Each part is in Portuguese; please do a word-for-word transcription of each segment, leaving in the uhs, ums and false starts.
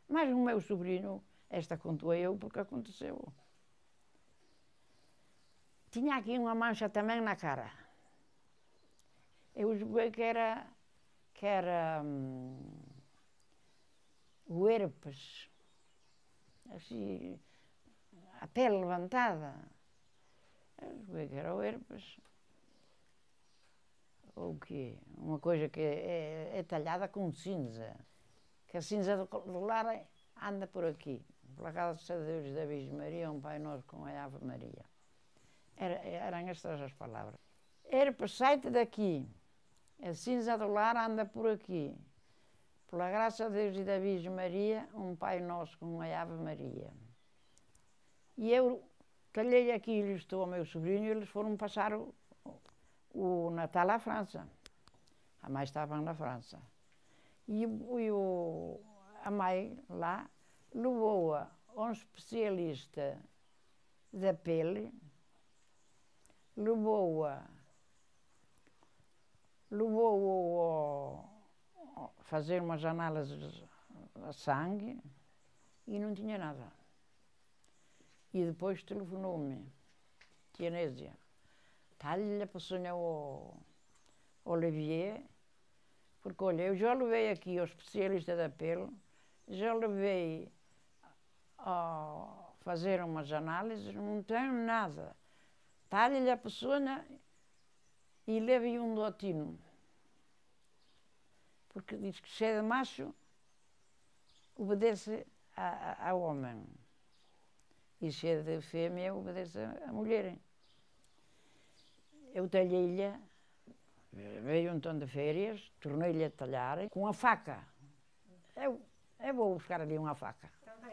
Mas o meu sobrinho, esta contou eu porque aconteceu. Tinha aqui uma mancha também na cara. Eu julguei que era, que era hum, o herpes. Assim, a pele levantada. Eu julguei que era o herpes. Ou o quê? Uma coisa que é, é talhada com cinza. Que a cinza do lar anda por aqui. Pela graça de Deus e da Virgem Maria, um Pai Nosso com a Ave Maria. Era, eram estas as palavras. Herpes, sai-te daqui. A cinza do lar anda por aqui. Pela graça de Deus e da Virgem Maria, um Pai Nosso com a Ave Maria. E eu talhei aquilo, estou ao meu sobrinho, e eles foram passar o, o Natal à França. A mãe estava na França. E, e o, a mãe lá levou-a a um especialista da pele, levou-a levou-o a fazer umas análises a sangue e não tinha nada. E depois telefonou-me, tia Nésia, está-lhe a peçonha ao Olivier, porque olha, eu já levei aqui ao especialista da pele, já levei a fazer umas análises, não tenho nada. Está-lhe a peçonha e leve um dotino. Porque diz que cheio de macho obedece a, a, ao homem. E cheio de fêmea obedece à mulher. Eu talhei-lhe, veio um tom de férias, tornei-lhe a talhar com a faca. Eu, eu vou buscar ali uma faca. Também.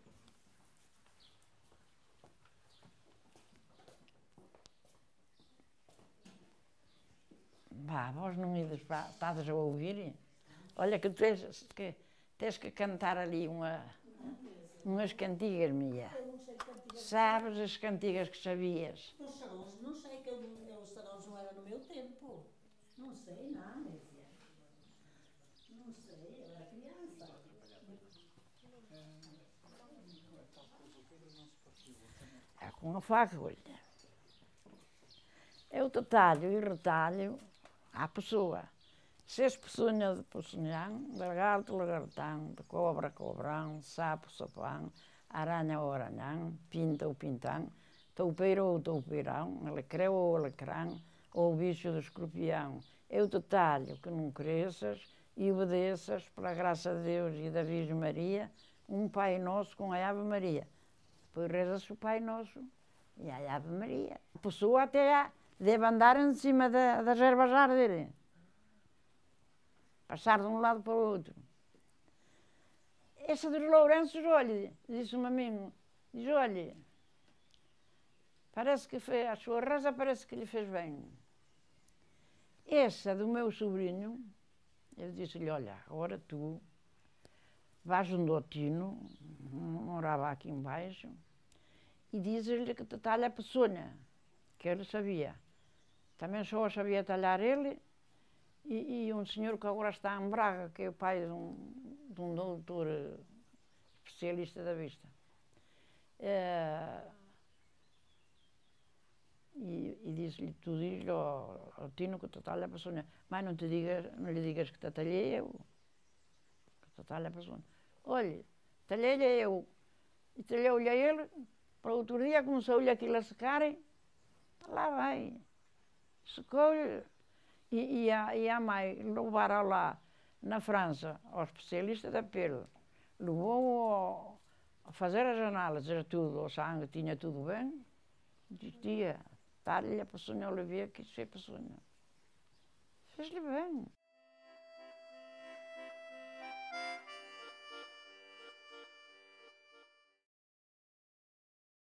Vá, vós não me estás a ouvir? Olha que tu tens que, tens que cantar ali uma, umas cantigas minhas. Eu não sei cantigas. Sabes as cantigas que sabias? Os sarões, não sei, que eu, eu, os sarões não era no meu tempo. Não sei, não, Nésia. Não sei, eu era criança. É com a faca, olha. Eu te talho e retalho à pessoa. Se és peçonha de peçonhão, lagarto, lagartão, de cobra, cobrão, sapo, sapão, aranha ou aranhão, pinta ou pintão, toupeiro ou toupeirão, alecreu ou alecrão, ou bicho do escorpião. Eu te talho que não cresças e obedeças, pela graça de Deus e da Virgem Maria, um Pai Nosso com a Ave Maria. Depois reza-se o Pai Nosso e a Ave Maria. A pessoa até deve andar em cima da, das ervas arderem. Passar de um lado para o outro. Essa dos Lourenços, olha, disse-me a mim, diz, olha, parece que fez, a sua reza parece que lhe fez bem. Essa do meu sobrinho, eu disse-lhe, olha, agora tu vais um dotino, morava aqui embaixo, e dizes-lhe que te talha a peçonha, que ele sabia. Também só sabia talhar ele, E, e um senhor que agora está em Braga, que é o pai de um, de um doutor especialista da vista. É, e e disse-lhe, tu diz-lhe ao, ao Tino que te talha a peçonha, mas não, te digas, não lhe digas que te talhei eu, que te talha a peçonha. Olha, talhei-lhe eu, e talhou-lhe a ele, para outro dia começou-lhe aquilo a secar, lá vai, secou-lhe. E, e, a, e a mãe levaram lá na França ao especialista da pele, levou-o a fazer as análises, tudo, o sangue tinha tudo bem, dizia, está-lhe a peçonha Olivier, que isso é peçonha. Fez-lhe bem.